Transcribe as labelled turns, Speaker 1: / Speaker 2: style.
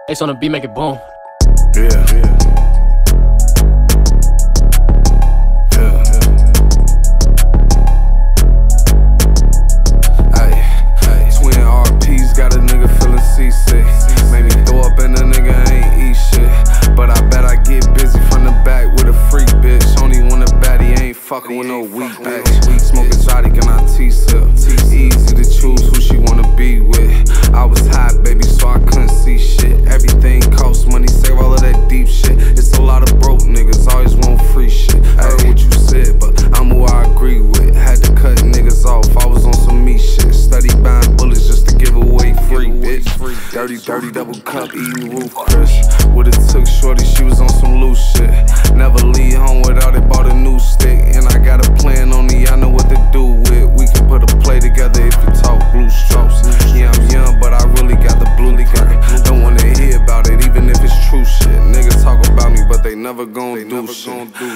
Speaker 1: Ace on the beat, make it boom.
Speaker 2: Yeah. Twin RPs got a nigga feeling seasick. Made me throw up and a nigga ain't eat shit. But I bet I get busy from the back with a freak bitch. Only when the baddie ain't fucking with no weak bitch. Smoke exotic and I T-sip. Easy to choose who she wanna be with. I was hot, baby, so I couldn't see shit. Everything costs money, save all of that deep shit. It's a lot of broke niggas, always want free shit. I heard what you said, but I'm who I agree with. Had to cut niggas off, I was on some me shit. Study buying bullets just to give away free, bitch. Dirty double cup, eating roof Chris. Would've took shorty, she was on some loose shit. Never leave home without it, bought a new stick. And I got a plan on the, I know what to do with. We can put a play together if you talk blue strokes. Yeah, I'm young, but I really got the blue liquor. Don't wanna hear about it, even if it's true shit. Niggas talk about me, but they never gon' do shit.